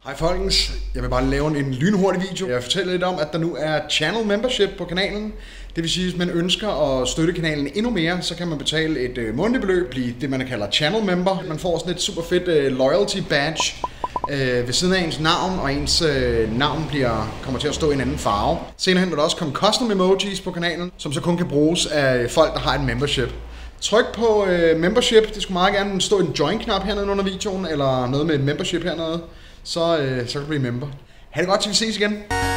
Hej folkens, jeg vil bare lave en lynhurtig video. Jeg vil fortælle lidt om, at der nu er channel membership på kanalen. Det vil sige, at hvis man ønsker at støtte kanalen endnu mere, så kan man betale et månedligt beløb, blive det man kalder channel member. Man får sådan et super fedt loyalty badge ved siden af ens navn, og ens navn kommer til at stå i en anden farve. Senere hen vil der også komme custom emojis på kanalen, som så kun kan bruges af folk, der har et membership. Tryk på membership, det skulle meget gerne stå en join-knap hernede under videoen, eller noget med et membership hernede, så kan du blive member. Ha' det godt til vi ses igen.